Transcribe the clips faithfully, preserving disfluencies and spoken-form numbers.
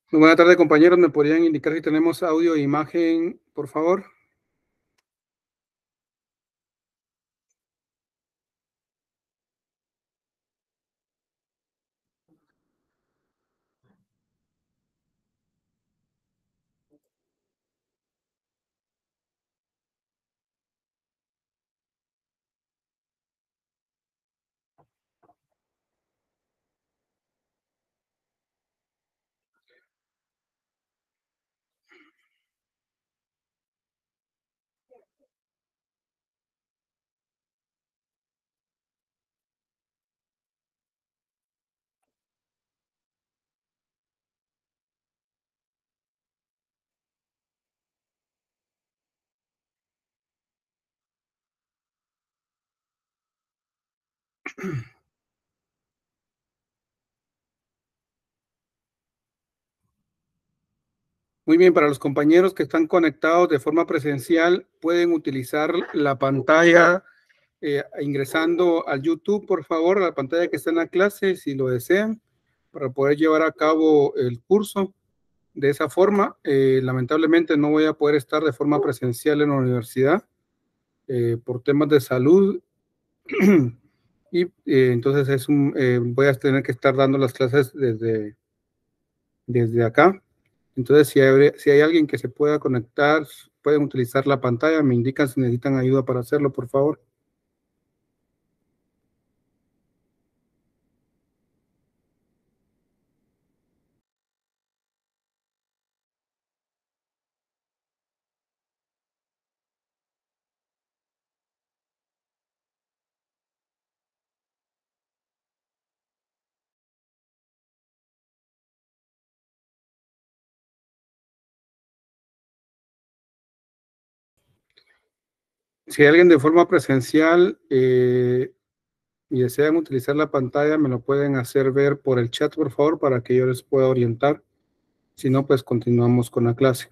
Muy buena tarde, compañeros. ¿Me podrían indicar si tenemos audio e imagen, por favor? Muy bien, para los compañeros que están conectados de forma presencial, pueden utilizar la pantalla eh, ingresando al YouTube, por favor, a la pantalla que está en la clase, si lo desean, para poder llevar a cabo el curso. De esa forma, eh, lamentablemente no voy a poder estar de forma presencial en la universidad eh, por temas de salud. y eh, entonces es un, eh, voy a tener que estar dando las clases desde, desde acá. Entonces, si hay, si hay alguien que se pueda conectar, pueden utilizar la pantalla. Me indican si necesitan ayuda para hacerlo, por favor. Si hay alguien de forma presencial eh, y desean utilizar la pantalla, me lo pueden hacer ver por el chat, por favor, para que yo les pueda orientar. Si no, pues continuamos con la clase.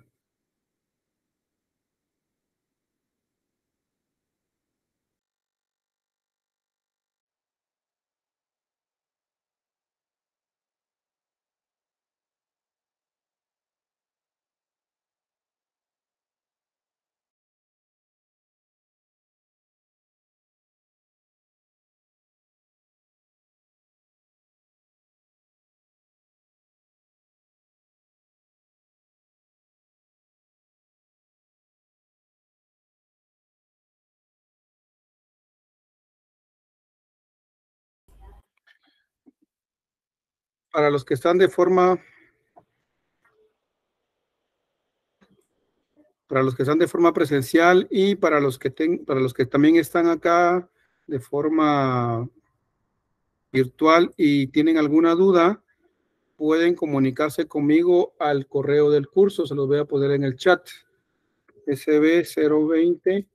Para los que están de forma, para los que están de forma presencial y para los que ten, para los que también están acá de forma virtual y tienen alguna duda, pueden comunicarse conmigo al correo del curso. Se los voy a poner en el chat. S B cero veinte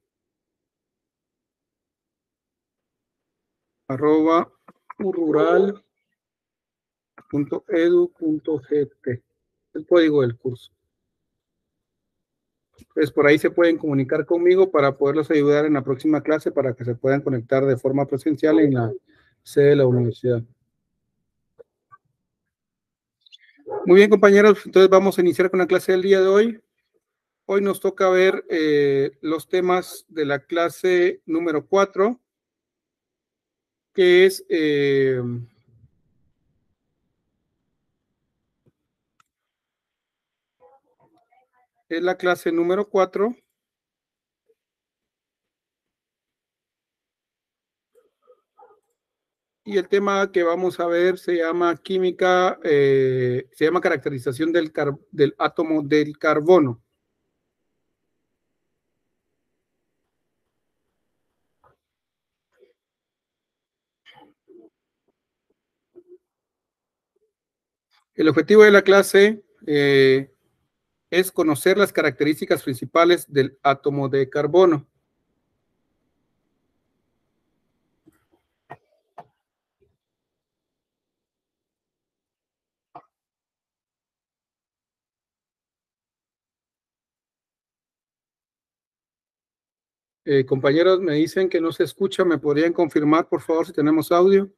arroba rural punto edu punto gt, el código del curso. Pues por ahí se pueden comunicar conmigo para poderlos ayudar en la próxima clase para que se puedan conectar de forma presencial en la sede de la universidad. Muy bien, compañeros, entonces vamos a iniciar con la clase del día de hoy. Hoy nos toca ver eh, los temas de la clase número cuatro, que es eh, es la clase número cuatro. Y el tema que vamos a ver se llama química, eh, se llama caracterización del, car del átomo del carbono. El objetivo de la clase eh, es conocer las características principales del átomo de carbono. Eh, compañeros, me dicen que no se escucha. ¿Me podrían confirmar, por favor, si tenemos audio?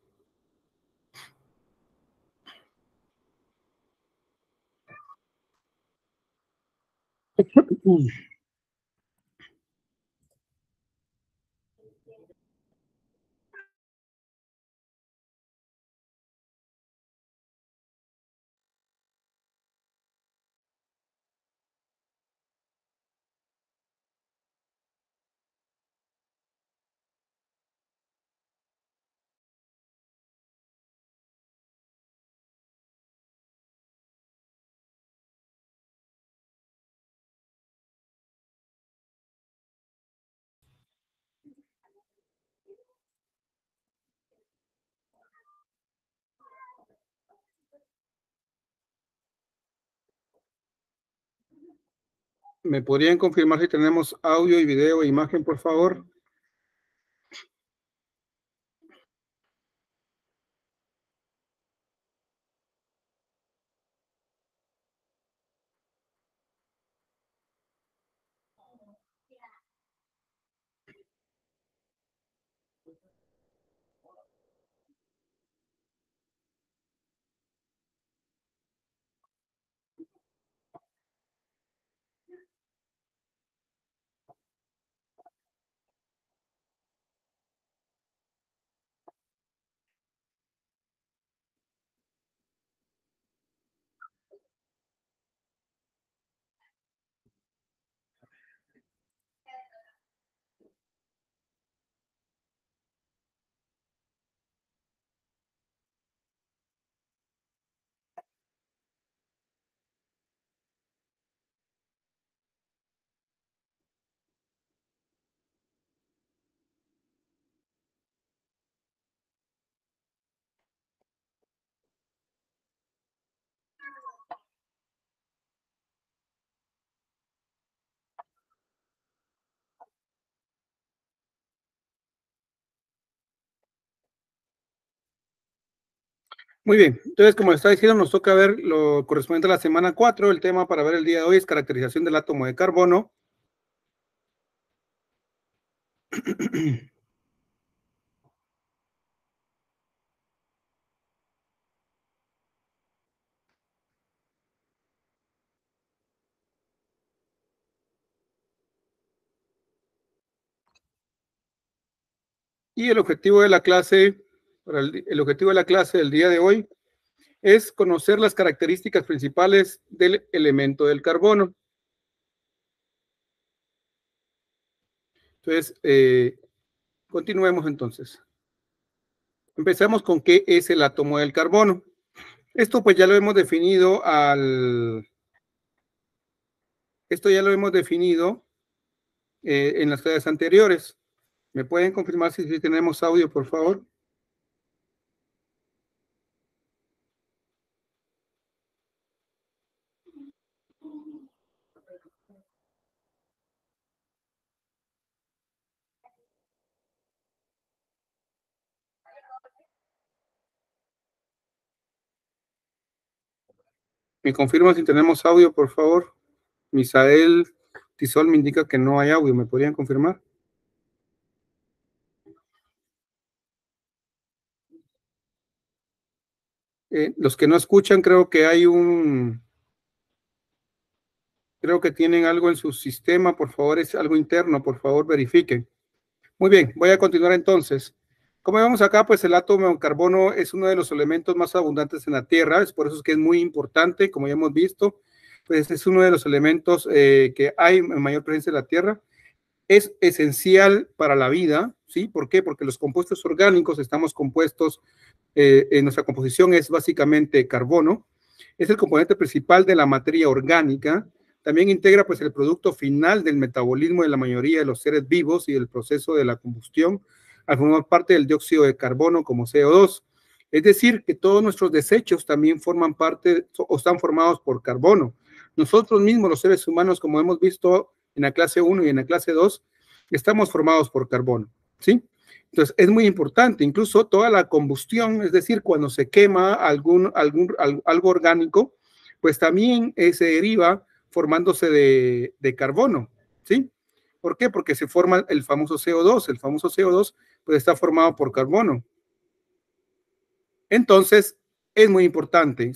¿Me podrían confirmar si tenemos audio y video e imagen, por favor? Muy bien, entonces como está diciendo, nos toca ver lo correspondiente a la semana cuatro. El tema para ver el día de hoy es caracterización del átomo de carbono. Y el objetivo de la clase, para el, el objetivo de la clase del día de hoy es conocer las características principales del elemento del carbono. Entonces, eh, continuemos entonces. Empezamos con qué es el átomo del carbono. Esto pues ya lo hemos definido al... Esto ya lo hemos definido eh, en las clases anteriores. ¿Me pueden confirmar si, si tenemos audio, por favor? ¿Me confirman si tenemos audio, por favor? Misael Tisol me indica que no hay audio. ¿Me podrían confirmar? Eh, los que no escuchan, creo que hay un... Creo que tienen algo en su sistema. Por favor, es algo interno. Por favor, verifiquen. Muy bien, voy a continuar entonces. Como vemos acá, pues el átomo de carbono es uno de los elementos más abundantes en la Tierra. Es por eso es que es muy importante, como ya hemos visto. Pues es uno de los elementos eh, que hay en mayor presencia en la Tierra. Es esencial para la vida, ¿sí? ¿Por qué? Porque los compuestos orgánicos estamos compuestos, eh, en nuestra composición es básicamente carbono, es el componente principal de la materia orgánica, también integra pues el producto final del metabolismo de la mayoría de los seres vivos y del proceso de la combustión, al formar parte del dióxido de carbono como C O dos. Es decir, que todos nuestros desechos también forman parte o están formados por carbono. Nosotros mismos, los seres humanos, como hemos visto en la clase uno y en la clase dos, estamos formados por carbono, ¿sí? Entonces, es muy importante, incluso toda la combustión, es decir, cuando se quema algún, algún, algo orgánico, pues también eh, se deriva formándose de, de carbono, ¿sí? ¿Por qué? Porque se forma el famoso C O dos, el famoso C O dos pues está formado por carbono. Entonces, es muy importante, ¿sí?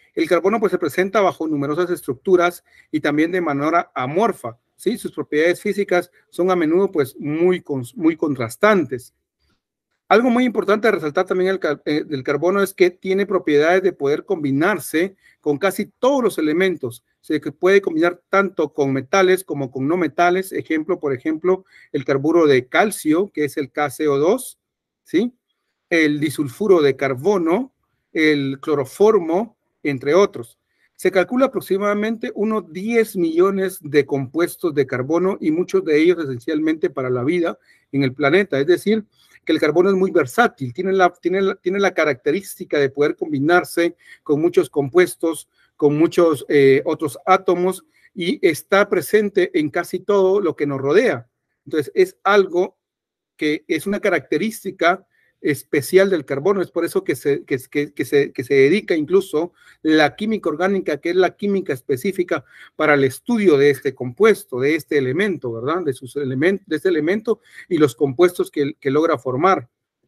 El carbono pues se presenta bajo numerosas estructuras y también de manera amorfa, ¿sí? Sus propiedades físicas son a menudo pues muy, muy contrastantes. Algo muy importante a resaltar también el, eh, del carbono es que tiene propiedades de poder combinarse con casi todos los elementos. Se puede combinar tanto con metales como con no metales. Ejemplo, por ejemplo, el carburo de calcio, que es el K C O dos, ¿sí? El disulfuro de carbono, el cloroformo, entre otros. Se calcula aproximadamente unos diez millones de compuestos de carbono y muchos de ellos esencialmente para la vida en el planeta. Es decir, que el carbono es muy versátil, tiene la, tiene, la, tiene la característica de poder combinarse con muchos compuestos, con muchos eh, otros átomos y está presente en casi todo lo que nos rodea. Entonces es algo que es una característica especial del carbono, es por eso que se, que, que, que, se, que se dedica incluso la química orgánica, que es la química específica para el estudio de este compuesto, de este elemento, ¿verdad? De, sus elementos, de este elemento y los compuestos que, que logra formar.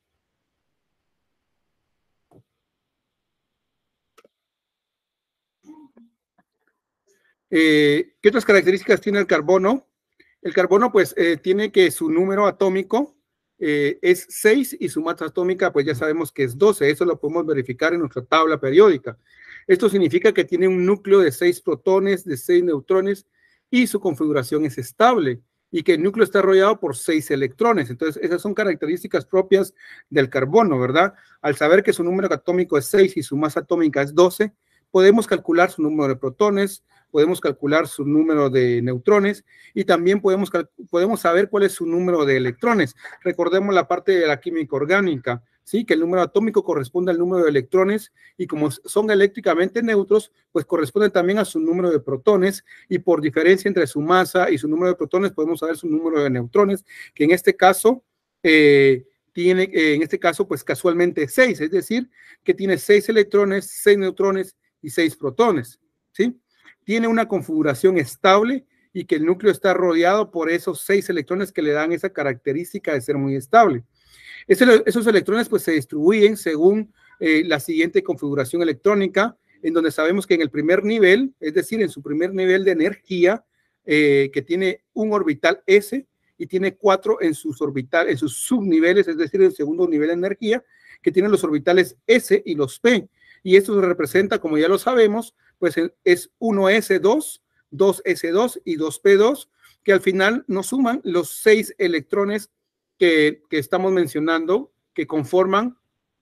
Eh, ¿Qué otras características tiene el carbono? El carbono, pues, eh, tiene que su número atómico Eh, es seis y su masa atómica, pues ya sabemos que es doce. Eso lo podemos verificar en nuestra tabla periódica. Esto significa que tiene un núcleo de seis protones, de seis neutrones y su configuración es estable y que el núcleo está rodeado por seis electrones. Entonces, esas son características propias del carbono, ¿verdad? Al saber que su número atómico es seis y su masa atómica es doce, podemos calcular su número de protones, podemos calcular su número de neutrones y también podemos, podemos saber cuál es su número de electrones. Recordemos la parte de la química orgánica, ¿sí? Que el número atómico corresponde al número de electrones y como son eléctricamente neutros, pues corresponde también a su número de protones y por diferencia entre su masa y su número de protones podemos saber su número de neutrones, que en este caso eh, tiene, eh, en este caso pues casualmente seis, es decir, que tiene seis electrones, seis neutrones y seis protones, ¿sí? Tiene una configuración estable y que el núcleo está rodeado por esos seis electrones que le dan esa característica de ser muy estable. Ese, esos electrones pues se distribuyen según eh, la siguiente configuración electrónica, en donde sabemos que en el primer nivel, es decir, en su primer nivel de energía, eh, que tiene un orbital S y tiene cuatro en sus orbitales, en sus subniveles, es decir, el segundo nivel de energía, que tiene los orbitales S y los P. Y esto se representa, como ya lo sabemos, pues es uno ese dos, dos ese dos y dos pe dos, que al final nos suman los seis electrones que, que estamos mencionando, que conforman,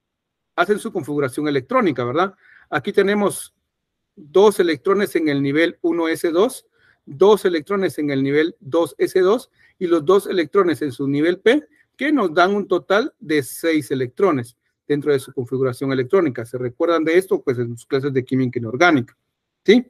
hacen su configuración electrónica, ¿verdad? Aquí tenemos dos electrones en el nivel uno ese dos, dos electrones en el nivel dos ese dos y los dos electrones en su nivel P, que nos dan un total de seis electrones dentro de su configuración electrónica. ¿Se recuerdan de esto? Pues en sus clases de química inorgánica, ¿sí?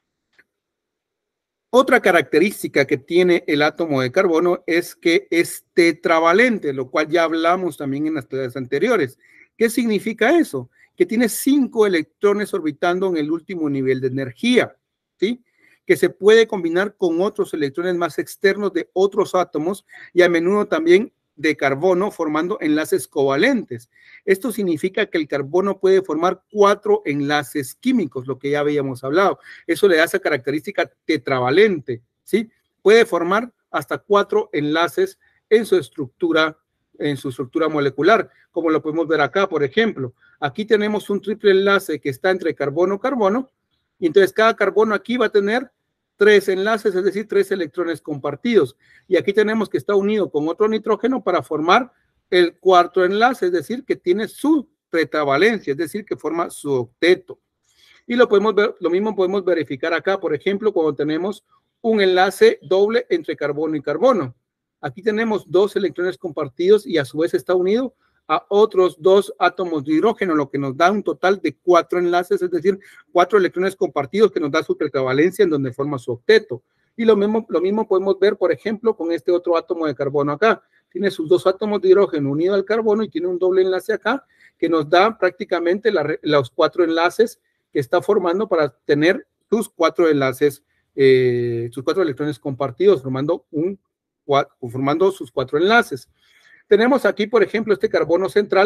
Otra característica que tiene el átomo de carbono es que es tetravalente, lo cual ya hablamos también en las clases anteriores. ¿Qué significa eso? Que tiene cinco electrones orbitando en el último nivel de energía, ¿sí? Que se puede combinar con otros electrones más externos de otros átomos y a menudo también de carbono formando enlaces covalentes. Esto significa que el carbono puede formar cuatro enlaces químicos, lo que ya habíamos hablado. Eso le da esa característica tetravalente, ¿sí? Puede formar hasta cuatro enlaces en su estructura, en su estructura molecular, como lo podemos ver acá, por ejemplo. Aquí tenemos un triple enlace que está entre carbono-carbono, y entonces cada carbono aquí va a tener tres enlaces, es decir, tres electrones compartidos. Y aquí tenemos que está unido con otro nitrógeno para formar el cuarto enlace, es decir, que tiene su tetravalencia, es decir, que forma su octeto. Y lo podemos ver, lo mismo podemos verificar acá, por ejemplo, cuando tenemos un enlace doble entre carbono y carbono. Aquí tenemos dos electrones compartidos y a su vez está unido a otros dos átomos de hidrógeno, lo que nos da un total de cuatro enlaces, es decir, cuatro electrones compartidos que nos da su tetravalencia en donde forma su octeto. Y lo mismo, lo mismo podemos ver, por ejemplo, con este otro átomo de carbono acá. Tiene sus dos átomos de hidrógeno unidos al carbono y tiene un doble enlace acá que nos da prácticamente la, los cuatro enlaces que está formando para tener sus cuatro enlaces, eh, sus cuatro electrones compartidos, formando, un, formando sus cuatro enlaces. Tenemos aquí, por ejemplo, este carbono central,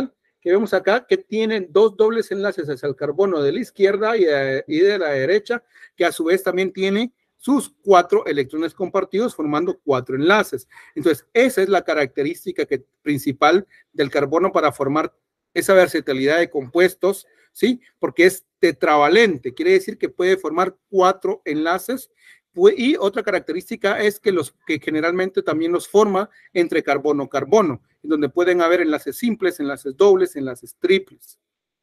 que vemos acá, que tienen dos dobles enlaces hacia el carbono de la izquierda y de, y de la derecha, que a su vez también tiene sus cuatro electrones compartidos formando cuatro enlaces. Entonces, esa es la característica que, principal del carbono para formar esa versatilidad de compuestos, ¿sí? Porque es tetravalente, quiere decir que puede formar cuatro enlaces. Y otra característica es que los que generalmente también los forma entre carbono-carbono, donde pueden haber enlaces simples, enlaces dobles, enlaces triples.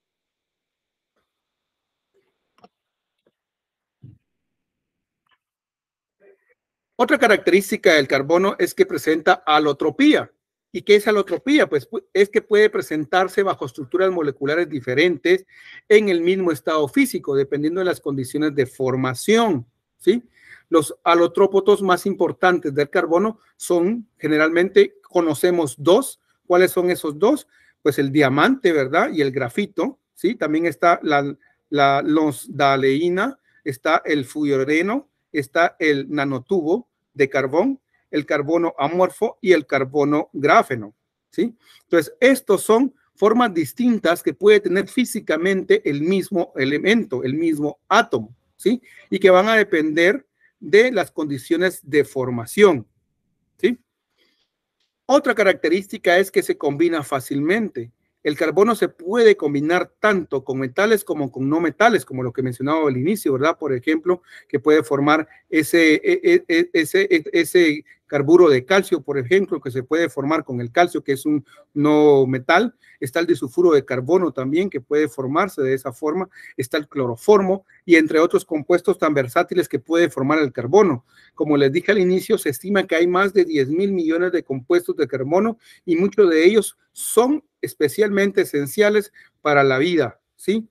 Otra característica del carbono es que presenta alotropía. ¿Y qué es alotropía? Pues es que puede presentarse bajo estructuras moleculares diferentes en el mismo estado físico, dependiendo de las condiciones de formación, ¿sí? Los alotrópotos más importantes del carbono son, generalmente conocemos dos. ¿Cuáles son esos dos? Pues el diamante, ¿verdad? Y el grafito, ¿sí? También está la, la lonsdaleína, está el fluoreno, está el nanotubo de carbón, el carbono amorfo y el carbono grafeno, ¿sí? Entonces, estos son formas distintas que puede tener físicamente el mismo elemento, el mismo átomo, ¿sí? Y que van a depender de las condiciones de formación, ¿sí? Otra característica es que se combina fácilmente. El carbono se puede combinar tanto con metales como con no metales, como lo que mencionaba al inicio, ¿verdad? Por ejemplo, que puede formar ese, ese, ese, ese carburo de calcio, por ejemplo, que se puede formar con el calcio, que es un no metal. Está el disulfuro de carbono también, que puede formarse de esa forma. Está el cloroformo y entre otros compuestos tan versátiles que puede formar el carbono. Como les dije al inicio, se estima que hay más de diez mil millones de compuestos de carbono y muchos de ellos son especialmente esenciales para la vida, ¿sí?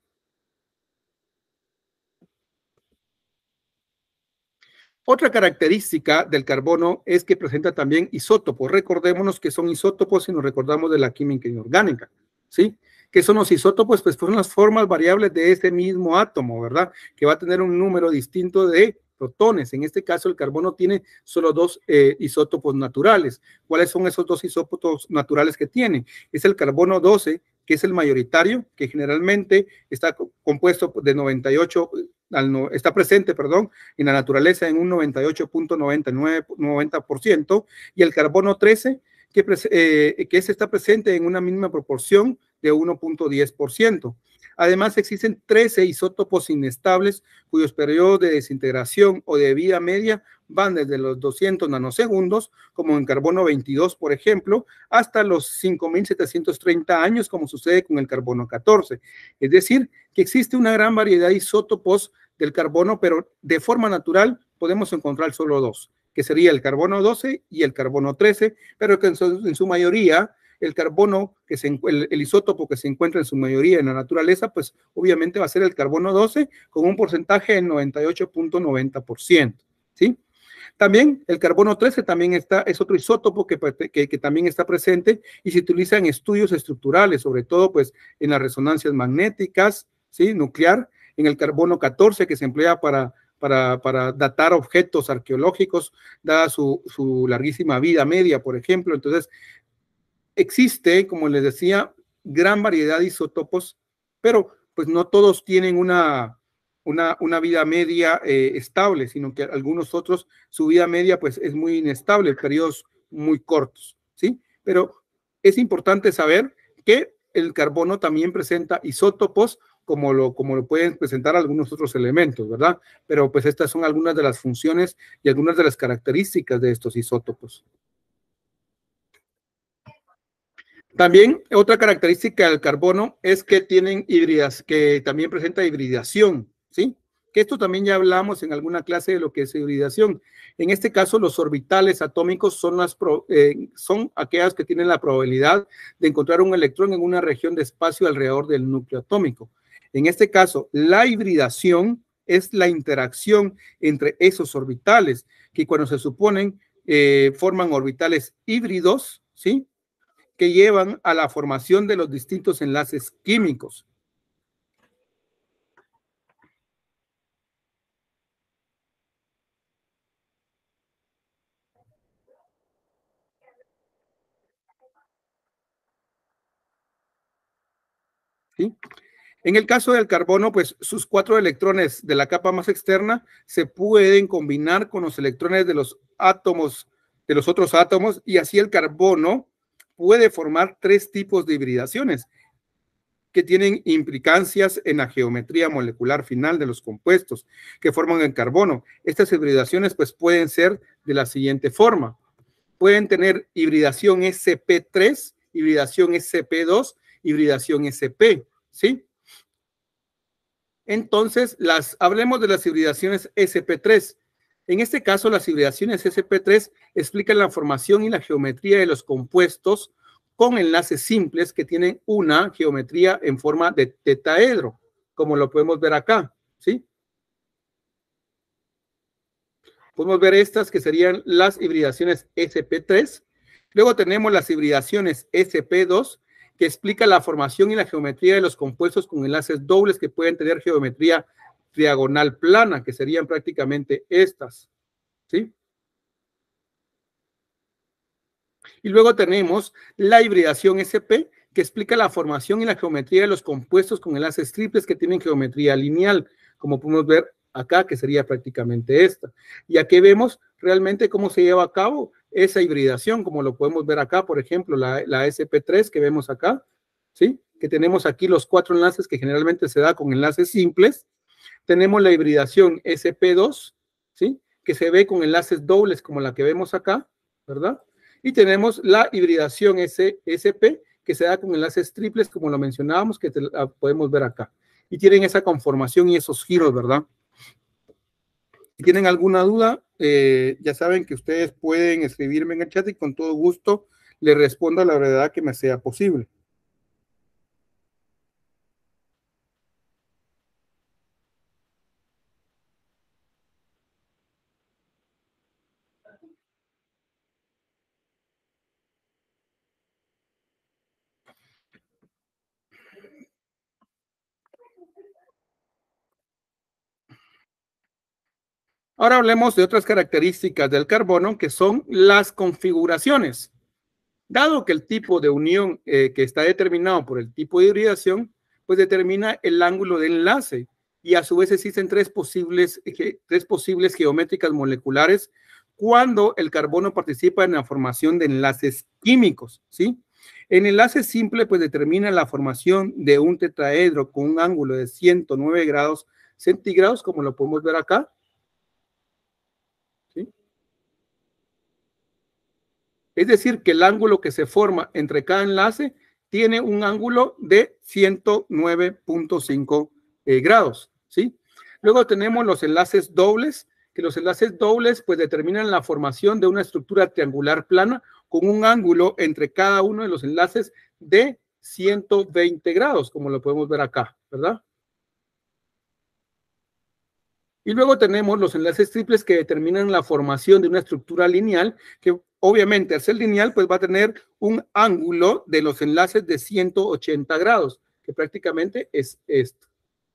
Otra característica del carbono es que presenta también isótopos. Recordémonos que son isótopos si nos recordamos de la química inorgánica, ¿sí? ¿Qué son los isótopos? Pues son las formas variables de ese mismo átomo, ¿verdad? Que va a tener un número distinto de protones. En este caso, el carbono tiene solo dos eh, isótopos naturales. ¿Cuáles son esos dos isótopos naturales que tiene? Es el carbono doce, que es el mayoritario, que generalmente está compuesto de noventa y ocho, está presente, perdón, en la naturaleza en un noventa y ocho punto noventa y nueve por ciento, y el carbono trece, que, eh, que ese está presente en una mínima proporción de uno punto diez por ciento. Además, existen trece isótopos inestables cuyos periodos de desintegración o de vida media van desde los doscientos nanosegundos, como en carbono veintidós, por ejemplo, hasta los cinco mil setecientos treinta años, como sucede con el carbono catorce. Es decir, que existe una gran variedad de isótopos del carbono, pero de forma natural podemos encontrar solo dos, que sería el carbono doce y el carbono trece, pero que en su, en su mayoría el carbono, que se, el, el isótopo que se encuentra en su mayoría en la naturaleza, pues obviamente va a ser el carbono doce con un porcentaje del noventa y ocho punto noventa por ciento, ¿sí? También el carbono trece también está, es otro isótopo que, que, que también está presente y se utiliza en estudios estructurales, sobre todo pues en las resonancias magnéticas, ¿sí? Nuclear, en el carbono catorce que se emplea para, para, para datar objetos arqueológicos, dada su, su larguísima vida media, por ejemplo. Entonces, existe, como les decía, gran variedad de isótopos, pero pues no todos tienen una, una, una vida media eh, estable, sino que algunos otros, su vida media pues es muy inestable, periodos muy cortos, ¿sí? Pero es importante saber que el carbono también presenta isótopos como lo, como lo pueden presentar algunos otros elementos, ¿verdad? Pero pues estas son algunas de las funciones y algunas de las características de estos isótopos. También otra característica del carbono es que tienen híbridas, que también presenta hibridación, ¿sí? Que esto también ya hablamos en alguna clase de lo que es hibridación. En este caso, los orbitales atómicos son, las pro, eh, son aquellas que tienen la probabilidad de encontrar un electrón en una región de espacio alrededor del núcleo atómico. En este caso, la hibridación es la interacción entre esos orbitales, que cuando se suponen eh, forman orbitales híbridos, ¿sí? Que llevan a la formación de los distintos enlaces químicos. ¿sí? En el caso del carbono, pues sus cuatro electrones de la capa más externa se pueden combinar con los electrones de los átomos, de los otros átomos, y así el carbono puede formar tres tipos de hibridaciones que tienen implicancias en la geometría molecular final de los compuestos que forman el carbono. Estas hibridaciones pues pueden ser de la siguiente forma. Pueden tener hibridación S P tres, hibridación S P dos, hibridación S P, ¿sí? Entonces, las, hablemos de las hibridaciones S P tres. En este caso, las hibridaciones S P tres explican la formación y la geometría de los compuestos con enlaces simples que tienen una geometría en forma de tetraedro, como lo podemos ver acá, ¿sí? Podemos ver estas que serían las hibridaciones S P tres. Luego tenemos las hibridaciones S P dos, que explica la formación y la geometría de los compuestos con enlaces dobles que pueden tener geometría triagonal plana, que serían prácticamente estas, ¿sí? Y luego tenemos la hibridación S P, que explica la formación y la geometría de los compuestos con enlaces triples que tienen geometría lineal, como podemos ver acá, que sería prácticamente esta. Y aquí vemos realmente cómo se lleva a cabo esa hibridación, como lo podemos ver acá, por ejemplo, la, la S P tres que vemos acá, ¿sí? Que tenemos aquí los cuatro enlaces que generalmente se da con enlaces simples. Tenemos la hibridación S P dos, ¿sí? Que se ve con enlaces dobles como la que vemos acá, ¿verdad? Y tenemos la hibridación S P, que se da con enlaces triples, como lo mencionábamos, que te, la podemos ver acá. Y tienen esa conformación y esos giros, ¿verdad? Si tienen alguna duda, eh, ya saben que ustedes pueden escribirme en el chat y con todo gusto les respondo a la verdad que me sea posible. Ahora hablemos de otras características del carbono, que son las configuraciones. Dado que el tipo de unión eh, que está determinado por el tipo de hibridación, pues determina el ángulo de enlace, y a su vez existen tres posibles, tres posibles geométricas moleculares cuando el carbono participa en la formación de enlaces químicos, ¿sí? En enlace simple, pues determina la formación de un tetraedro con un ángulo de ciento nueve grados centígrados, como lo podemos ver acá, ¿sí? Es decir, que el ángulo que se forma entre cada enlace tiene un ángulo de ciento nueve punto cinco eh, grados, ¿sí? Luego tenemos los enlaces dobles, que los enlaces dobles pues determinan la formación de una estructura triangular plana con un ángulo entre cada uno de los enlaces de ciento veinte grados, como lo podemos ver acá, ¿verdad? Y luego tenemos los enlaces triples que determinan la formación de una estructura lineal que obviamente al ser lineal pues va a tener un ángulo de los enlaces de ciento ochenta grados, que prácticamente es esto.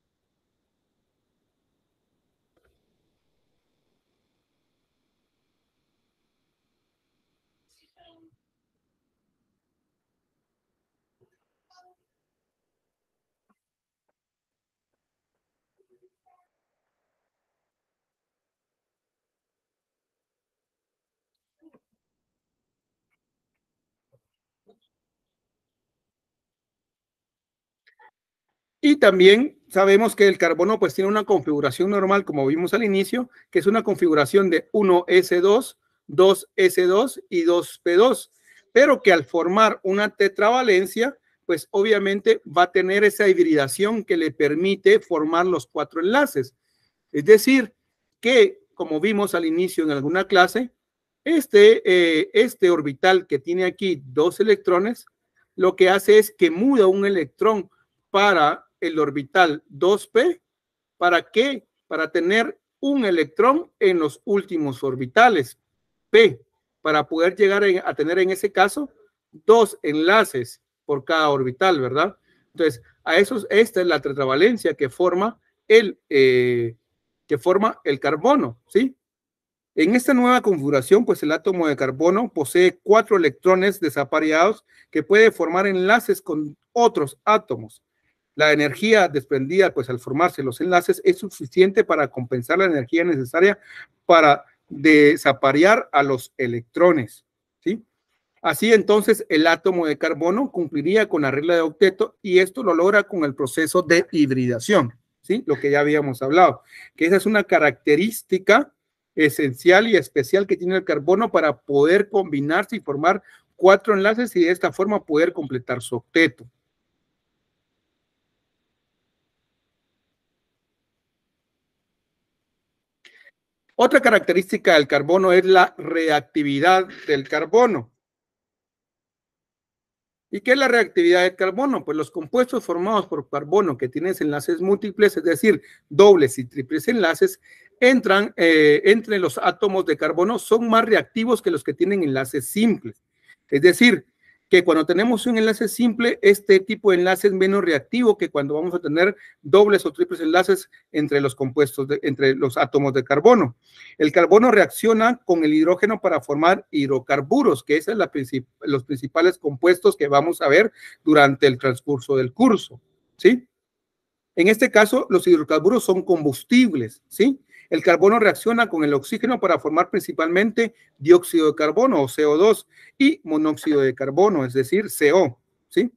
Y también sabemos que el carbono pues tiene una configuración normal, como vimos al inicio, que es una configuración de uno ese dos, dos ese dos y dos pe dos, pero que al formar una tetravalencia, pues obviamente va a tener esa hibridación que le permite formar los cuatro enlaces. Es decir, que como vimos al inicio en alguna clase, este, eh, este orbital que tiene aquí dos electrones, lo que hace es que muda un electrón para el orbital dos pe. ¿Para qué? Para tener un electrón en los últimos orbitales P, para poder llegar a tener en ese caso dos enlaces por cada orbital, ¿verdad? Entonces, a esos, esta es la tetravalencia que forma el, eh, que forma el carbono, ¿sí? En esta nueva configuración, pues el átomo de carbono posee cuatro electrones desapareados que puede formar enlaces con otros átomos. La energía desprendida pues al formarse los enlaces es suficiente para compensar la energía necesaria para desaparear a los electrones, ¿sí? Así entonces el átomo de carbono cumpliría con la regla de octeto y esto lo logra con el proceso de hibridación, ¿sí? Lo que ya habíamos hablado, que esa es una característica esencial y especial que tiene el carbono para poder combinarse y formar cuatro enlaces y de esta forma poder completar su octeto. Otra característica del carbono es la reactividad del carbono. ¿Y qué es la reactividad del carbono? Pues los compuestos formados por carbono que tienen enlaces múltiples, es decir, dobles y triples enlaces, entran eh, entre los átomos de carbono, son más reactivos que los que tienen enlaces simples. Es decir, que cuando tenemos un enlace simple, este tipo de enlace es menos reactivo que cuando vamos a tener dobles o triples enlaces entre los compuestos, de, entre los átomos de carbono. El carbono reacciona con el hidrógeno para formar hidrocarburos, que esos son la princip los principales compuestos que vamos a ver durante el transcurso del curso, ¿sí? En este caso, los hidrocarburos son combustibles, ¿sí? El carbono reacciona con el oxígeno para formar principalmente dióxido de carbono o C O dos y monóxido de carbono, es decir, C O, ¿sí?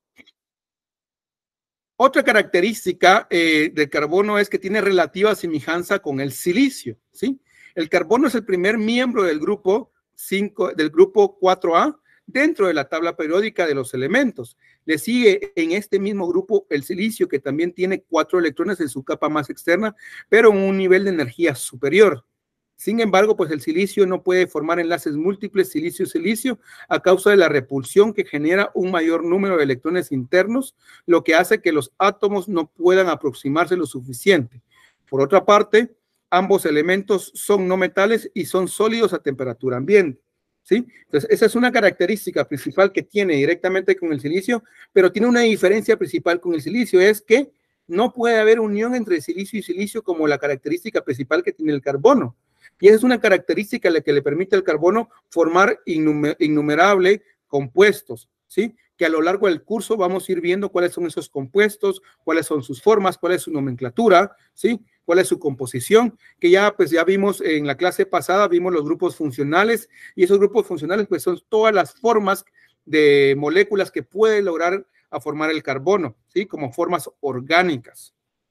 Otra característica eh, del carbono es que tiene relativa semejanza con el silicio, ¿sí? El carbono es el primer miembro del grupo cinco, del grupo cuatro A dentro de la tabla periódica de los elementos. Le sigue en este mismo grupo el silicio, que también tiene cuatro electrones en su capa más externa, pero en un nivel de energía superior. Sin embargo, pues el silicio no puede formar enlaces múltiples silicio-silicio a causa de la repulsión que genera un mayor número de electrones internos, lo que hace que los átomos no puedan aproximarse lo suficiente. Por otra parte, ambos elementos son no metales y son sólidos a temperatura ambiente, ¿sí? Entonces, esa es una característica principal que tiene directamente con el silicio, pero tiene una diferencia principal con el silicio, es que no puede haber unión entre silicio y silicio como la característica principal que tiene el carbono. Y esa es una característica la que le permite al carbono formar innumer innumerables compuestos, ¿sí? Que a lo largo del curso vamos a ir viendo cuáles son esos compuestos, cuáles son sus formas, cuál es su nomenclatura, ¿sí? Cuál es su composición, que ya pues ya vimos en la clase pasada, vimos los grupos funcionales, y esos grupos funcionales pues son todas las formas de moléculas que puede lograr a formar el carbono, ¿sí? Como formas orgánicas.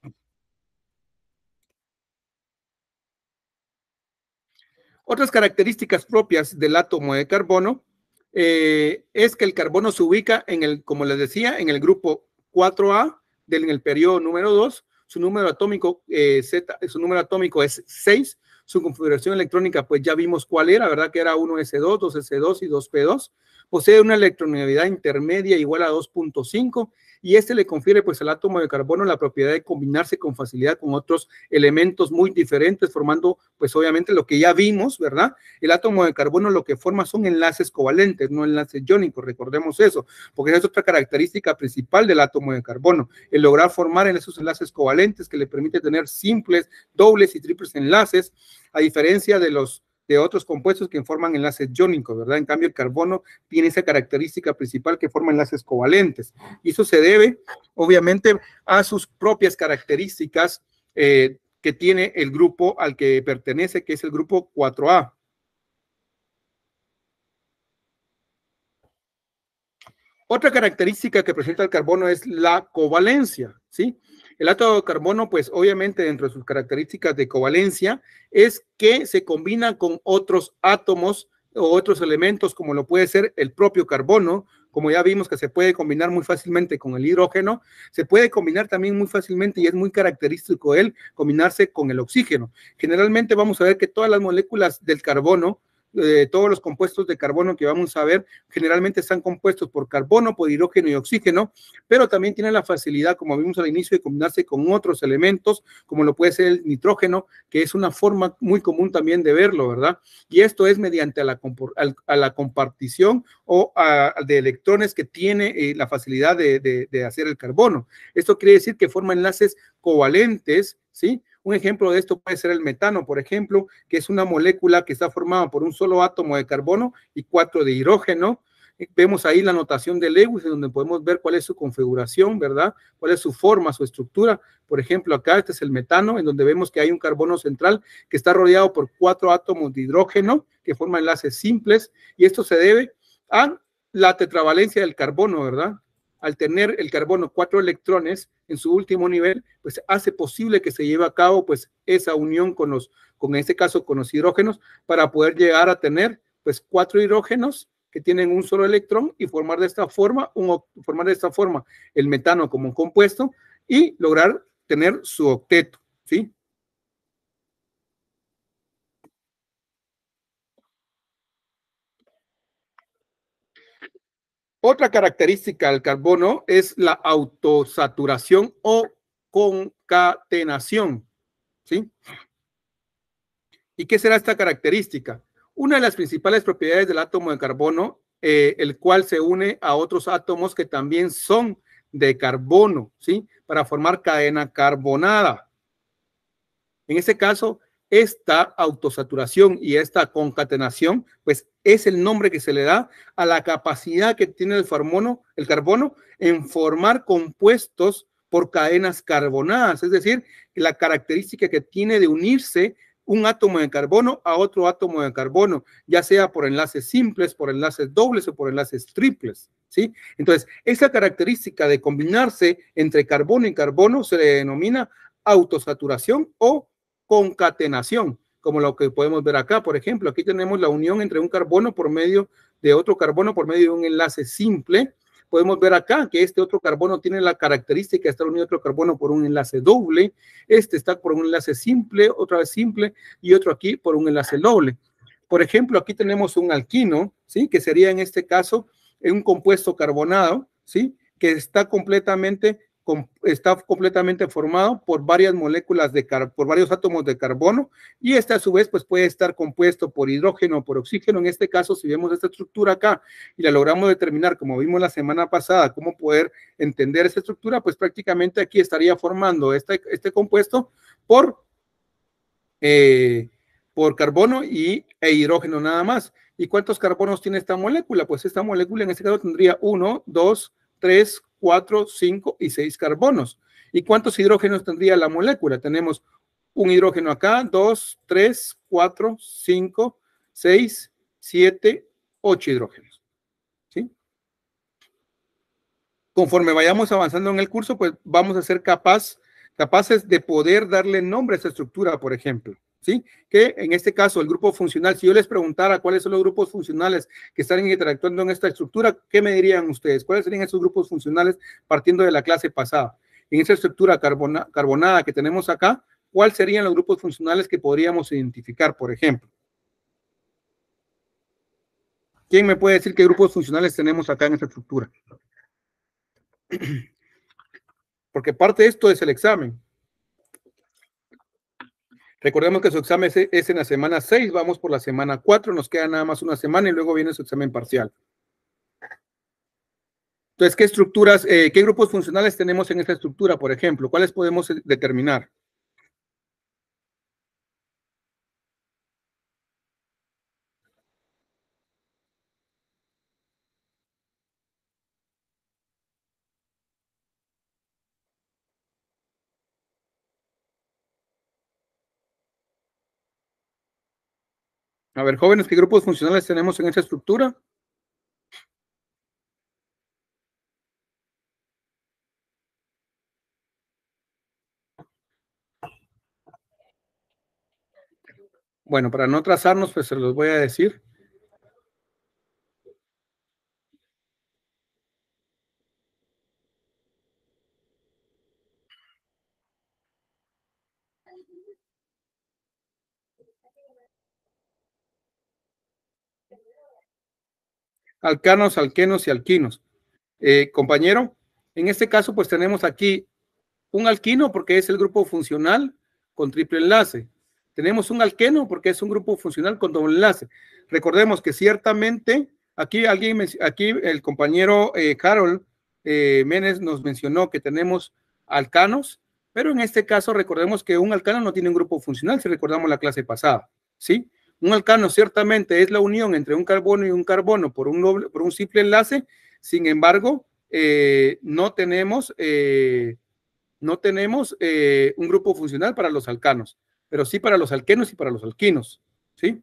Otras características propias del átomo de carbono eh, es que el carbono se ubica en el, como les decía, en el grupo cuatro A, del, en el periodo número dos. Su número atómico, eh, Z, su número atómico es seis. Su configuración electrónica, pues ya vimos cuál era, ¿verdad? Que era uno ese dos, dos ese dos y dos pe dos. Posee una electronegatividad intermedia igual a dos punto cinco y este le confiere pues al átomo de carbono la propiedad de combinarse con facilidad con otros elementos muy diferentes, formando pues obviamente lo que ya vimos, ¿verdad? El átomo de carbono lo que forma son enlaces covalentes, no enlaces iónicos, recordemos eso, porque esa es otra característica principal del átomo de carbono, el lograr formar en esos enlaces covalentes que le permite tener simples, dobles y triples enlaces, a diferencia de los de otros compuestos que forman enlaces iónicos, ¿verdad? En cambio, el carbono tiene esa característica principal que forma enlaces covalentes. Y eso se debe, obviamente, a sus propias características eh, que tiene el grupo al que pertenece, que es el grupo cuatro A. Otra característica que presenta el carbono es la covalencia, ¿sí? El átomo de carbono, pues obviamente dentro de sus características de covalencia, es que se combina con otros átomos o otros elementos, como lo puede ser el propio carbono, como ya vimos que se puede combinar muy fácilmente con el hidrógeno, se puede combinar también muy fácilmente y es muy característico él combinarse con el oxígeno. Generalmente vamos a ver que todas las moléculas del carbono, Eh, todos los compuestos de carbono que vamos a ver generalmente están compuestos por carbono, por hidrógeno y oxígeno, pero también tienen la facilidad, como vimos al inicio, de combinarse con otros elementos, como lo puede ser el nitrógeno, que es una forma muy común también de verlo, ¿verdad? Y esto es mediante a la, a la compartición o a, de electrones que tiene eh, la facilidad de, de, de hacer el carbono. Esto quiere decir que forma enlaces covalentes, ¿sí? Un ejemplo de esto puede ser el metano, por ejemplo, que es una molécula que está formada por un solo átomo de carbono y cuatro de hidrógeno. Vemos ahí la notación de Lewis, en donde podemos ver cuál es su configuración, ¿verdad? Cuál es su forma, su estructura. Por ejemplo, acá este es el metano, en donde vemos que hay un carbono central que está rodeado por cuatro átomos de hidrógeno que forman enlaces simples, y esto se debe a la tetravalencia del carbono, ¿verdad? Al tener el carbono cuatro electrones en su último nivel, pues hace posible que se lleve a cabo pues esa unión con los, con este caso con los hidrógenos, para poder llegar a tener pues cuatro hidrógenos que tienen un solo electrón y formar de esta forma, un, formar de esta forma el metano como un compuesto y lograr tener su octeto, ¿sí? Otra característica del carbono es la autosaturación o concatenación, ¿sí? ¿Y qué será esta característica? Una de las principales propiedades del átomo de carbono, eh, el cual se une a otros átomos que también son de carbono, ¿sí? Para formar cadena carbonada. En este caso, esta autosaturación y esta concatenación, pues es el nombre que se le da a la capacidad que tiene el carbono, el carbono en formar compuestos por cadenas carbonadas, es decir, la característica que tiene de unirse un átomo de carbono a otro átomo de carbono, ya sea por enlaces simples, por enlaces dobles o por enlaces triples, ¿sí? Entonces, esa característica de combinarse entre carbono y carbono se le denomina autosaturación o concatenación, como lo que podemos ver acá. Por ejemplo, aquí tenemos la unión entre un carbono por medio de otro carbono por medio de un enlace simple. Podemos ver acá que este otro carbono tiene la característica de estar unido a otro carbono por un enlace doble. Este está por un enlace simple, otra vez simple, y otro aquí por un enlace doble. Por ejemplo, aquí tenemos un alquino, ¿sí? Que sería en este caso un compuesto carbonado, ¿sí? Que está completamente está completamente formado por varias moléculas de car por varios átomos de carbono, y este a su vez pues puede estar compuesto por hidrógeno o por oxígeno. En este caso, si vemos esta estructura acá y la logramos determinar, como vimos la semana pasada, cómo poder entender esa estructura, pues prácticamente aquí estaría formando este, este compuesto por, eh, por carbono y, e hidrógeno nada más. ¿Y cuántos carbonos tiene esta molécula? Pues esta molécula en este caso tendría uno, dos, tres, cuatro, cinco y seis carbonos. ¿Y cuántos hidrógenos tendría la molécula? Tenemos un hidrógeno acá, dos, tres, cuatro, cinco, seis, siete, ocho hidrógenos, ¿sí? Conforme vayamos avanzando en el curso, pues vamos a ser capaz, capaces de poder darle nombre a esta estructura, por ejemplo, ¿sí? Que en este caso el grupo funcional, si yo les preguntara cuáles son los grupos funcionales que están interactuando en esta estructura, ¿qué me dirían ustedes? ¿Cuáles serían esos grupos funcionales partiendo de la clase pasada? En esta estructura carbona, carbonada que tenemos acá, ¿cuáles serían los grupos funcionales que podríamos identificar, por ejemplo? ¿Quién me puede decir qué grupos funcionales tenemos acá en esta estructura? Porque parte de esto es el examen. Recordemos que su examen es en la semana seis, vamos por la semana cuatro, nos queda nada más una semana y luego viene su examen parcial. Entonces, ¿qué estructuras, eh, qué grupos funcionales tenemos en esta estructura, por ejemplo? ¿Cuáles podemos determinar? A ver, jóvenes, ¿qué grupos funcionales tenemos en esta estructura? Bueno, para no trazarnos, pues se los voy a decir. Alcanos, alquenos y alquinos. Eh, compañero, en este caso, pues tenemos aquí un alquino porque es el grupo funcional con triple enlace. Tenemos un alqueno porque es un grupo funcional con doble enlace. Recordemos que ciertamente aquí alguien, aquí el compañero eh, Carol eh, Menes nos mencionó que tenemos alcanos, pero en este caso recordemos que un alcano no tiene un grupo funcional, si recordamos la clase pasada, ¿sí? Un alcano ciertamente es la unión entre un carbono y un carbono por un, doble, por un simple enlace. Sin embargo, eh, no tenemos, eh, no tenemos eh, un grupo funcional para los alcanos, pero sí para los alquenos y para los alquinos, ¿sí?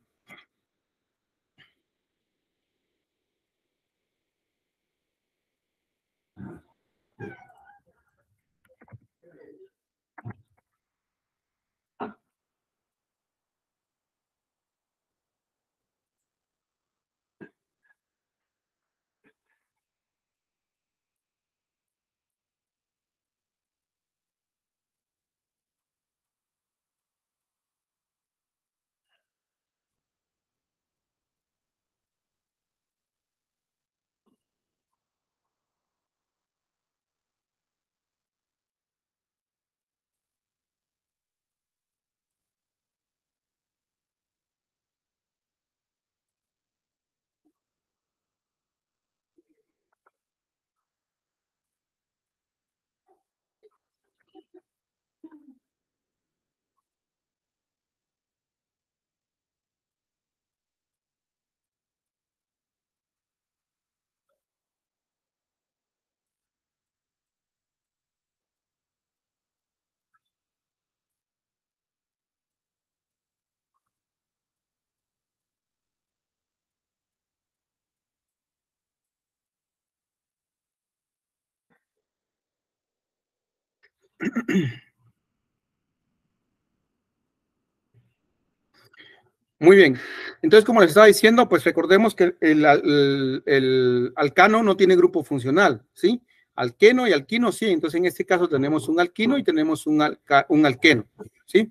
Muy bien. Entonces, como les estaba diciendo, pues recordemos que el, el, el alcano no tiene grupo funcional, ¿sí? Alqueno y alquino sí. Entonces, en este caso tenemos un alquino y tenemos un, alca, un alqueno, ¿sí?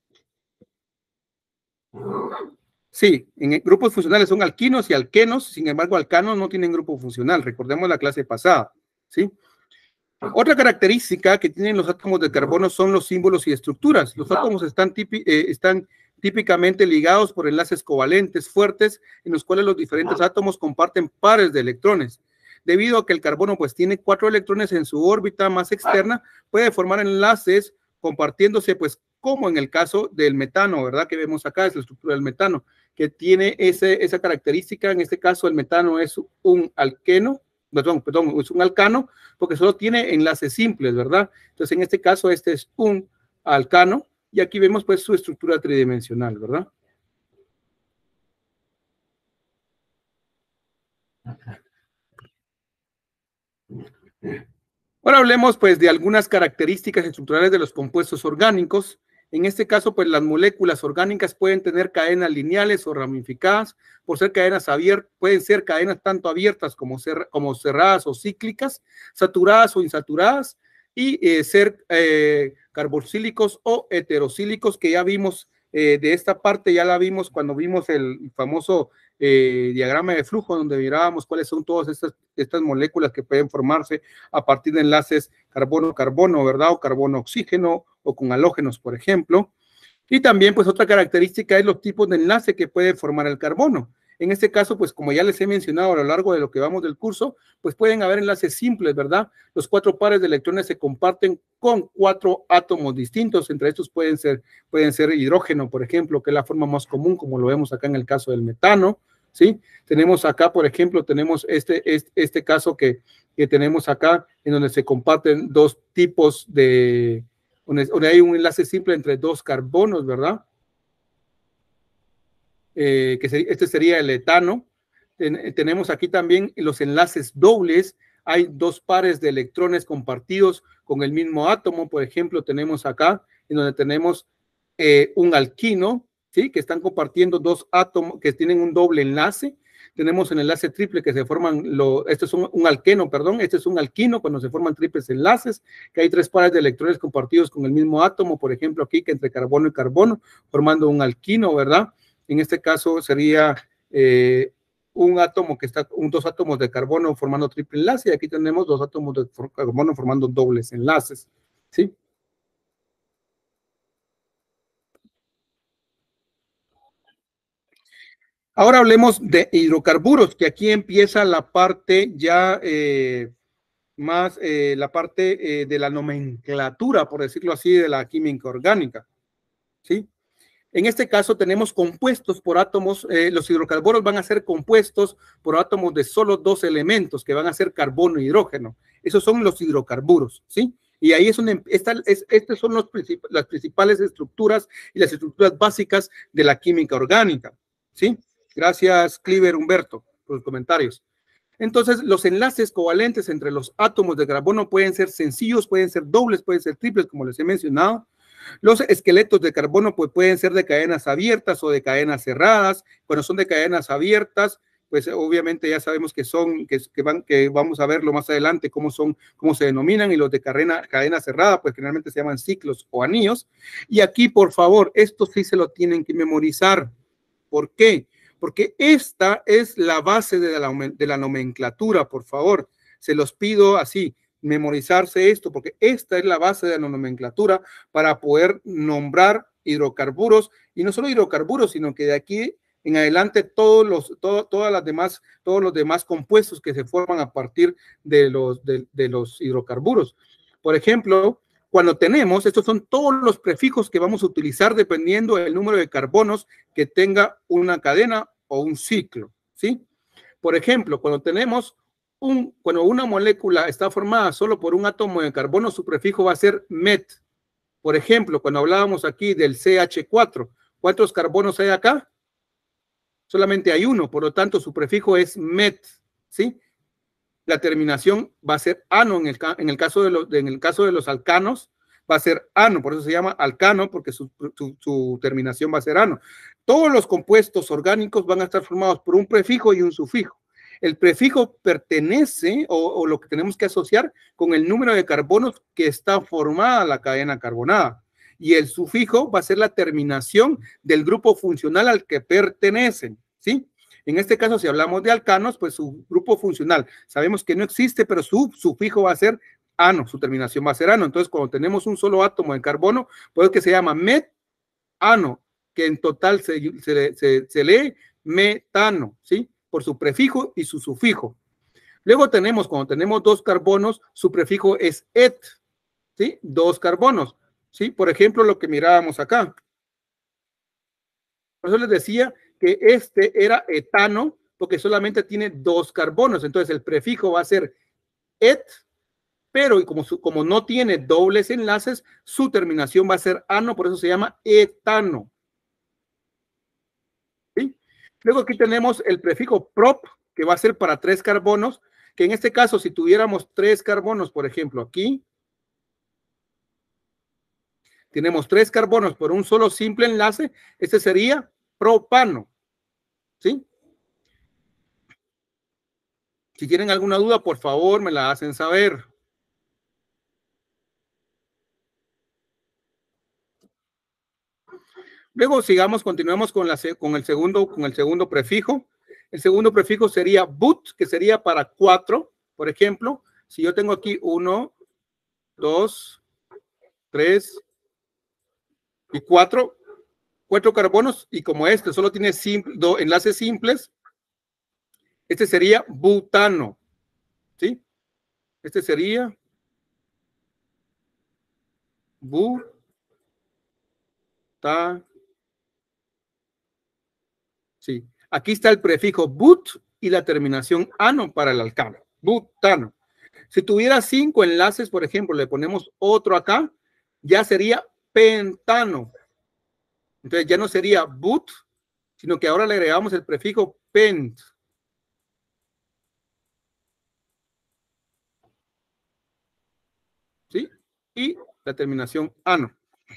Sí, en grupos funcionales son alquinos y alquenos, sin embargo, alcanos no tienen grupo funcional. Recordemos la clase pasada, ¿sí? Otra característica que tienen los átomos de carbono son los símbolos y estructuras. Los átomos están, típi, eh, están típicamente ligados por enlaces covalentes fuertes en los cuales los diferentes átomos comparten pares de electrones. Debido a que el carbono pues tiene cuatro electrones en su órbita más externa, puede formar enlaces compartiéndose pues como en el caso del metano, ¿verdad? Que vemos acá es la estructura del metano, que tiene ese, esa característica. En este caso el metano es un alqueno, perdón, perdón, es un alcano, porque solo tiene enlaces simples, ¿verdad? Entonces, en este caso, este es un alcano, y aquí vemos, pues, su estructura tridimensional, ¿verdad? Ahora hablemos, pues, de algunas características estructurales de los compuestos orgánicos. En este caso, pues, las moléculas orgánicas pueden tener cadenas lineales o ramificadas. Por ser cadenas abiertas, pueden ser cadenas tanto abiertas como, cer como cerradas o cíclicas, saturadas o insaturadas, y eh, ser eh, carboxílicos o heterocílicos, que ya vimos eh, de esta parte, ya la vimos cuando vimos el famoso eh, diagrama de flujo, donde mirábamos cuáles son todas estas, estas moléculas que pueden formarse a partir de enlaces carbono-carbono, ¿verdad? O carbono-oxígeno, o con halógenos, por ejemplo. Y también, pues, otra característica es los tipos de enlace que puede formar el carbono. En este caso, pues, como ya les he mencionado a lo largo de lo que vamos del curso, pues pueden haber enlaces simples, ¿verdad? Los cuatro pares de electrones se comparten con cuatro átomos distintos. Entre estos pueden ser, pueden ser hidrógeno, por ejemplo, que es la forma más común, como lo vemos acá en el caso del metano, ¿sí? Tenemos acá, por ejemplo, tenemos este, este, este caso que, que tenemos acá, en donde se comparten dos tipos de, donde hay un enlace simple entre dos carbonos, ¿verdad? Eh, que sería, este sería el etano. Ten, tenemos aquí también los enlaces dobles. Hay dos pares de electrones compartidos con el mismo átomo. Por ejemplo, tenemos acá, en donde tenemos eh, un alquino, ¿sí? Que están compartiendo dos átomos que tienen un doble enlace. Tenemos el enlace triple que se forman, lo, este es un, un alqueno, perdón, este es un alquino cuando se forman triples enlaces, que hay tres pares de electrones compartidos con el mismo átomo, por ejemplo aquí que entre carbono y carbono, formando un alquino, ¿verdad? En este caso sería eh, un átomo que está, un, dos átomos de carbono formando triple enlace, y aquí tenemos dos átomos de carbono formando dobles enlaces, ¿sí? Ahora hablemos de hidrocarburos, que aquí empieza la parte ya eh, más, eh, la parte eh, de la nomenclatura, por decirlo así, de la química orgánica, ¿sí? En este caso tenemos compuestos por átomos, eh, los hidrocarburos van a ser compuestos por átomos de solo dos elementos, que van a ser carbono e hidrógeno. Esos son los hidrocarburos, ¿sí? Y ahí es una, esta, es, estas son los princip las principales estructuras y las estructuras básicas de la química orgánica, ¿sí? Gracias, Cliver Humberto, por los comentarios. Entonces, los enlaces covalentes entre los átomos de carbono pueden ser sencillos, pueden ser dobles, pueden ser triples, como les he mencionado. Los esqueletos de carbono pues, pueden ser de cadenas abiertas o de cadenas cerradas. Cuando son de cadenas abiertas, pues obviamente ya sabemos que son, que, que, van, que vamos a verlo más adelante, cómo son, cómo se denominan, y los de cadena, cadena cerrada, pues generalmente se llaman ciclos o anillos. Y aquí, por favor, esto sí se lo tienen que memorizar. ¿Por qué? Porque esta es la base de la, de la nomenclatura, por favor. Se los pido así, memorizarse esto, porque esta es la base de la nomenclatura para poder nombrar hidrocarburos, y no solo hidrocarburos, sino que de aquí en adelante todos los, todo, todas las demás, todos los demás compuestos que se forman a partir de los, de, de los hidrocarburos. Por ejemplo, cuando tenemos, estos son todos los prefijos que vamos a utilizar dependiendo del número de carbonos que tenga una cadena o un ciclo, ¿sí? Por ejemplo, cuando tenemos un, cuando una molécula está formada solo por un átomo de carbono, su prefijo va a ser met. Por ejemplo, cuando hablábamos aquí del C H cuatro, ¿cuántos carbonos hay acá? Solamente hay uno, por lo tanto su prefijo es met, ¿sí? La terminación va a ser ano en el, en el, caso, de los, en el caso de los alcanos, va a ser ano, por eso se llama alcano, porque su, su, su terminación va a ser ano. Todos los compuestos orgánicos van a estar formados por un prefijo y un sufijo. El prefijo pertenece, o, o lo que tenemos que asociar, con el número de carbonos que está formada la cadena carbonada. Y el sufijo va a ser la terminación del grupo funcional al que pertenecen, ¿sí? En este caso, si hablamos de alcanos, pues su grupo funcional, sabemos que no existe, pero su sufijo va a ser ano, su terminación va a ser ano. Entonces, cuando tenemos un solo átomo de carbono, pues que se llama metano, que en total se, se, se, se lee metano, ¿sí? Por su prefijo y su sufijo. Luego tenemos, cuando tenemos dos carbonos, su prefijo es et, ¿sí? Dos carbonos, ¿sí? Por ejemplo, lo que mirábamos acá. Por eso les decía que este era etano, porque solamente tiene dos carbonos. Entonces, el prefijo va a ser et, pero como, su, como no tiene dobles enlaces, su terminación va a ser ano, por eso se llama etano. ¿Sí? Luego aquí tenemos el prefijo prop, que va a ser para tres carbonos, que en este caso, si tuviéramos tres carbonos, por ejemplo, aquí, tenemos tres carbonos por un solo simple enlace, este sería propano. ¿Sí? Si tienen alguna duda, por favor, me la hacen saber. Luego sigamos, continuemos con, la, con, el segundo, con el segundo prefijo. El segundo prefijo sería but, que sería para cuatro. Por ejemplo, si yo tengo aquí uno, dos, tres y cuatro, cuatro carbonos, y como este solo tiene simple, dos enlaces simples, este sería butano. ¿Sí? Este sería butano. Sí. Aquí está el prefijo but y la terminación ano para el alcano. Butano. Si tuviera cinco enlaces, por ejemplo, le ponemos otro acá, ya sería pentano. Entonces ya no sería but, sino que ahora le agregamos el prefijo pent. ¿Sí? Y la terminación ano.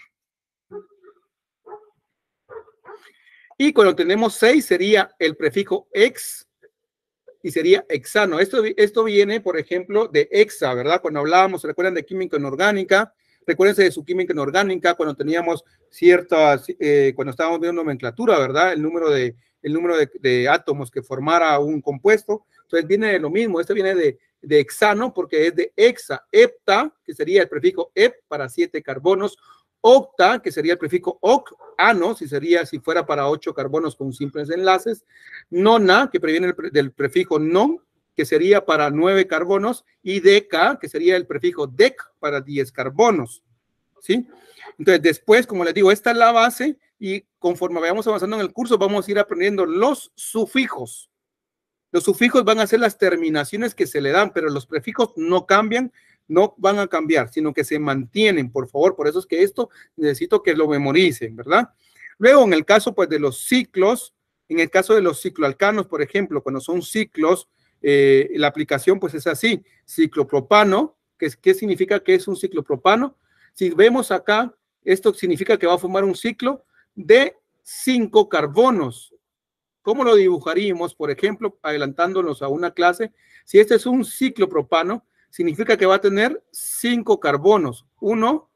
Y cuando tenemos seis sería el prefijo ex y sería hexano. Esto, esto viene, por ejemplo, de hexa, ¿verdad? Cuando hablábamos, ¿se recuerdan de química inorgánica? Recuérdense de su química inorgánica cuando teníamos ciertas, eh, cuando estábamos viendo nomenclatura, ¿verdad? El número de, el número de, de átomos que formara un compuesto. Entonces viene de lo mismo. Este viene de, de hexano porque es de hexa. Hepta, que sería el prefijo ep para siete carbonos. Octa, que sería el prefijo oc, ano, si sería, si fuera para ocho carbonos con simples enlaces. Nona, que previene el, del prefijo non, que sería para nueve carbonos, y deca, que sería el prefijo dec para diez carbonos. ¿sí? Entonces, después, como les digo, esta es la base y conforme vayamos avanzando en el curso, vamos a ir aprendiendo los sufijos. Los sufijos van a ser las terminaciones que se le dan, pero los prefijos no cambian, no van a cambiar, sino que se mantienen, por favor. Por eso es que esto necesito que lo memoricen, ¿verdad? Luego, en el caso, pues, de los ciclos, en el caso de los cicloalcanos, por ejemplo, cuando son ciclos, eh, la aplicación, pues, es así. Ciclopropano, ¿qué, qué significa que es un ciclopropano? Si vemos acá, esto significa que va a formar un ciclo de cinco carbonos. ¿Cómo lo dibujaríamos? Por ejemplo, adelantándonos a una clase, si este es un ciclopropano, significa que va a tener cinco carbonos. Uno,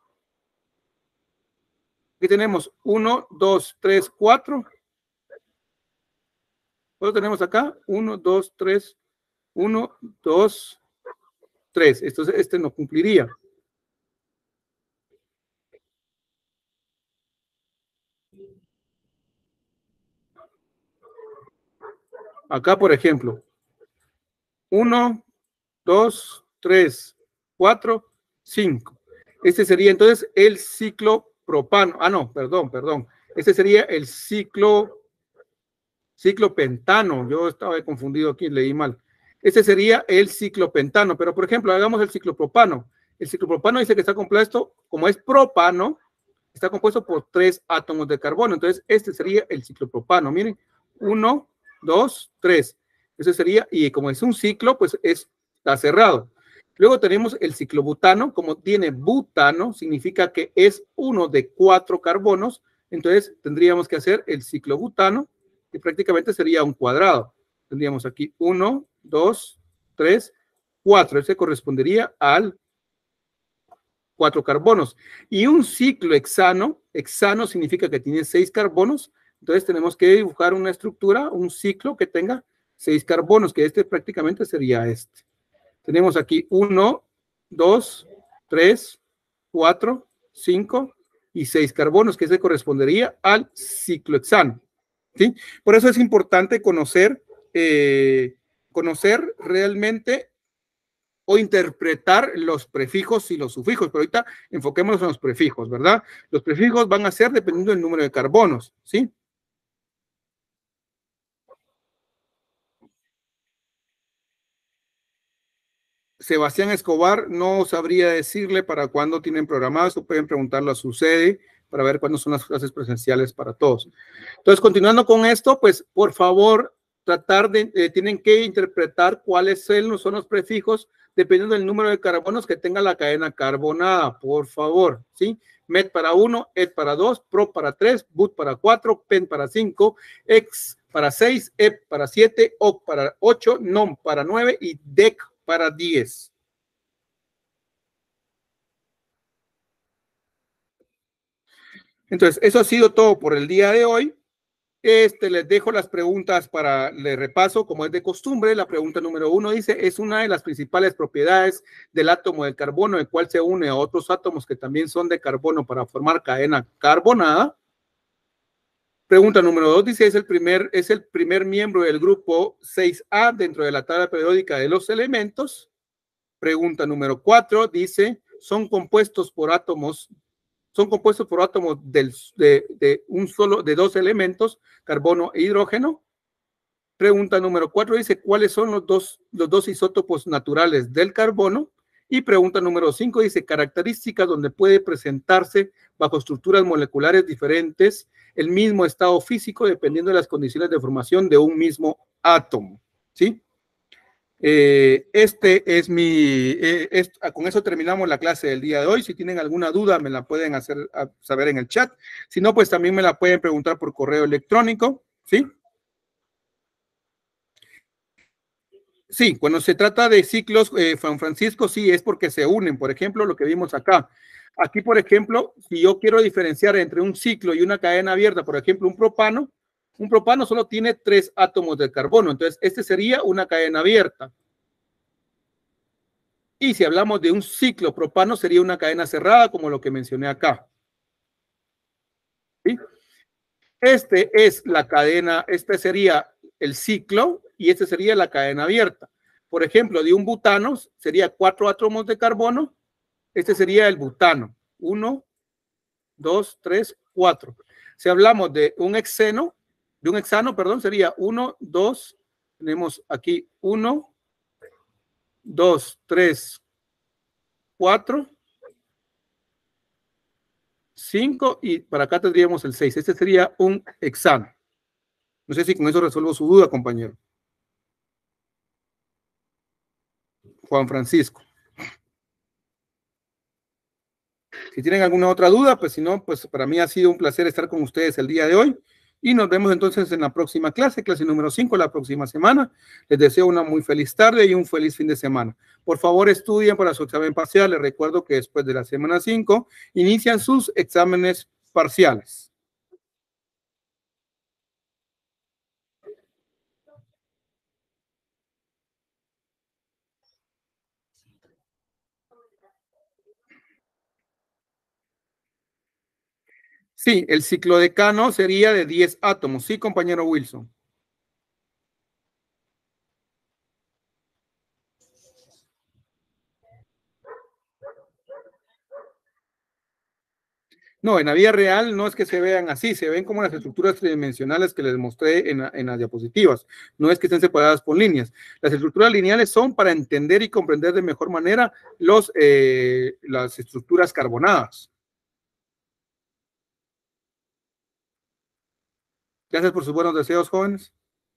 aquí tenemos uno, dos, tres, cuatro. ¿Cuánto tenemos acá? Uno, dos, tres, uno, dos, tres. Entonces, este no cumpliría. Acá, por ejemplo, uno, dos, tres, cuatro, cinco. Este sería entonces el ciclopropano. Ah, no, perdón, perdón. Este sería el ciclo, ciclopentano. Yo estaba confundido aquí, leí mal. Este sería el ciclopentano. Pero, por ejemplo, hagamos el ciclopropano. El ciclopropano dice que está compuesto, como es propano, está compuesto por tres átomos de carbono. Entonces, este sería el ciclopropano. Miren, uno, dos, tres. Ese sería, y como es un ciclo, pues es, está cerrado. Luego tenemos el ciclobutano. Como tiene butano, significa que es uno de cuatro carbonos. Entonces, tendríamos que hacer el ciclobutano, que prácticamente sería un cuadrado. Tendríamos aquí uno, dos, tres, cuatro. Ese correspondería al cuatro carbonos. Y un ciclo hexano, hexano significa que tiene seis carbonos, entonces tenemos que dibujar una estructura, un ciclo que tenga seis carbonos, que este prácticamente sería este. Tenemos aquí uno, dos, tres, cuatro, cinco y seis carbonos, que ese correspondería al ciclo hexano. ¿Sí? Por eso es importante conocer, eh, conocer realmente o interpretar los prefijos y los sufijos, pero ahorita enfoquémonos en los prefijos, ¿verdad? Los prefijos van a ser dependiendo del número de carbonos, ¿sí? Sebastián Escobar, no sabría decirle para cuándo tienen programados, o pueden preguntarlo a su sede para ver cuándo son las clases presenciales para todos. Entonces, continuando con esto, pues, por favor, tratar de, eh, tienen que interpretar cuáles son, son los prefijos dependiendo del número de carbonos que tenga la cadena carbonada, por favor, ¿sí? Met para uno, et para dos, pro para tres, but para cuatro, pen para cinco, ex para seis, ep para siete, oc para ocho, nom para nueve y dec para diez. Entonces, eso ha sido todo por el día de hoy. Este, les dejo las preguntas para el repaso, como es de costumbre. La pregunta número uno dice, es una de las principales propiedades del átomo de carbono, el cual se une a otros átomos que también son de carbono para formar cadena carbonada. Pregunta número dos dice, es el primer, es el primer miembro del grupo seis A dentro de la tabla periódica de los elementos. Pregunta número cuatro dice, son compuestos por átomos son compuestos por átomos del, de, de un solo, de dos elementos, carbono e hidrógeno. Pregunta número cuatro dice, ¿cuáles son los dos, los dos isótopos naturales del carbono? Y pregunta número cinco dice, características donde puede presentarse bajo estructuras moleculares diferentes el mismo estado físico dependiendo de las condiciones de formación de un mismo átomo, ¿sí? Eh, este es mi, eh, es, con eso terminamos la clase del día de hoy. Si tienen alguna duda, me la pueden hacer a, saber en el chat. Si no, pues también me la pueden preguntar por correo electrónico, ¿sí? Sí, cuando se trata de ciclos, eh, San Francisco, sí, es porque se unen. Por ejemplo, lo que vimos acá. Aquí, por ejemplo, si yo quiero diferenciar entre un ciclo y una cadena abierta, por ejemplo, un propano, un propano solo tiene tres átomos de carbono. Entonces, este sería una cadena abierta. Y si hablamos de un ciclo propano, sería una cadena cerrada, como lo que mencioné acá. ¿Sí? Este es la cadena, este sería el ciclo y este sería la cadena abierta. Por ejemplo, de un butano sería cuatro átomos de carbono. Este sería el butano. Uno, dos, tres, cuatro. Si hablamos de un hexeno, de un hexano, perdón, sería uno, dos, tenemos aquí uno, dos, tres, cuatro, cinco y para acá tendríamos el seis. Este sería un hexano. No sé si con eso resuelvo su duda, compañero. Juan Francisco. Si tienen alguna otra duda, pues si no, pues para mí ha sido un placer estar con ustedes el día de hoy y nos vemos entonces en la próxima clase, clase número cinco, la próxima semana. Les deseo una muy feliz tarde y un feliz fin de semana. Por favor, estudien para su examen parcial. Les recuerdo que después de la semana cinco inician sus exámenes parciales. Sí, el ciclodecano sería de diez átomos. Sí, compañero Wilson. No, en la vida real no es que se vean así, se ven como las estructuras tridimensionales que les mostré en, en las diapositivas. No es que estén separadas por líneas. Las estructuras lineales son para entender y comprender de mejor manera los, eh, las estructuras carbonadas. Gracias por sus buenos deseos, jóvenes.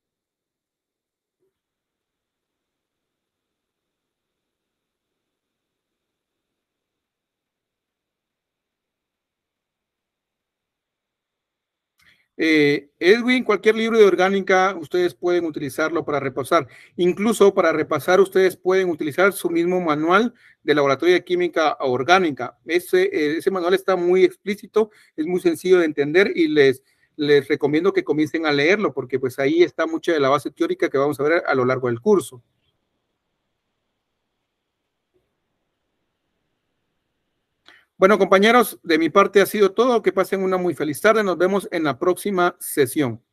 Eh, Edwin, cualquier libro de orgánica, ustedes pueden utilizarlo para repasar. Incluso para repasar, ustedes pueden utilizar su mismo manual de laboratorio de química orgánica. Ese, eh, ese manual está muy explícito, es muy sencillo de entender y les, les recomiendo que comiencen a leerlo porque pues ahí está mucha de la base teórica que vamos a ver a lo largo del curso. Bueno, compañeros, de mi parte ha sido todo. Que pasen una muy feliz tarde. Nos vemos en la próxima sesión.